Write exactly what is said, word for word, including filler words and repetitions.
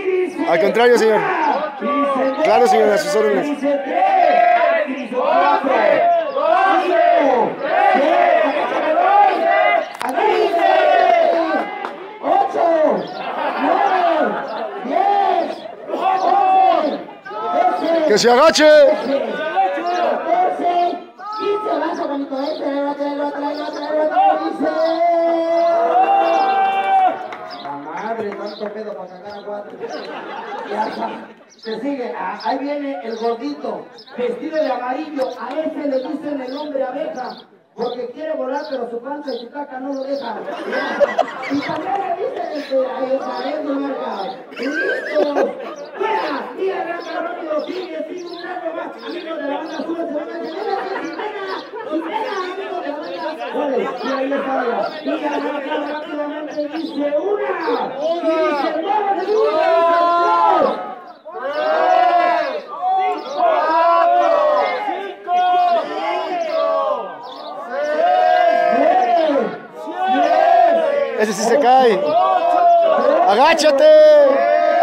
Al contrario, señor. Claro, señor, a sus órdenes. ¡Que se agache! La madre, tanto pedo para sacar a cuatro. Ya está. Se sigue. Ah, ahí viene el gordito, vestido de amarillo. A ese le dicen el hombre abeja. Porque quiere volar, pero su panza y su caca no lo dejan. Y también le dicen este, ahí está, es de marca. ¡Listo! ¡Mira! ¡Mira, rápido, rápido! ¡Sigue, sigue un rato más! Amigos de la banda, sube, se van a decir, ¡sin pena! ¡Sin pena, amigos de la banda! Vale, y ahí está ella. Mira, rápido, rápidamente dice una. Y dice dos, y dice dos. Ese sí se cae. ¡Agáchate!